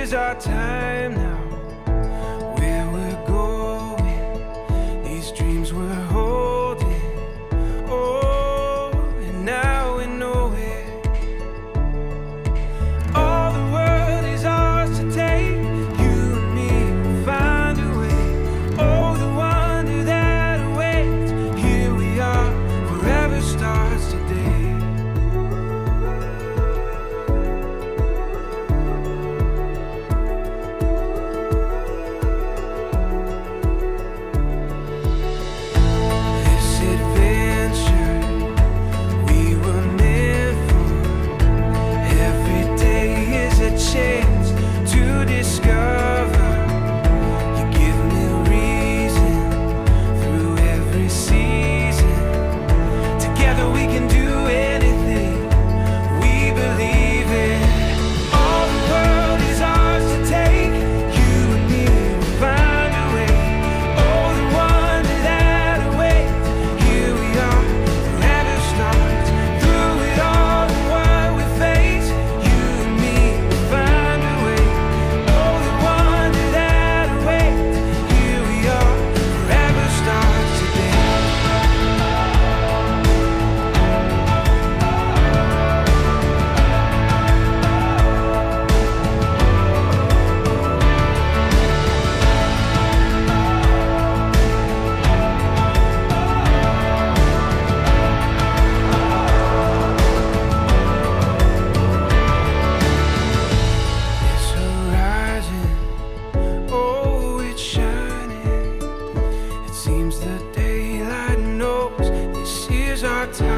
is our time now. Where we're going, these dreams we're holding. Oh, and now we know it. All the world is ours to take. You and me will find a way. Oh, the wonder that awaits. Here we are, forever starts today. Seems the daylight knows this is our time.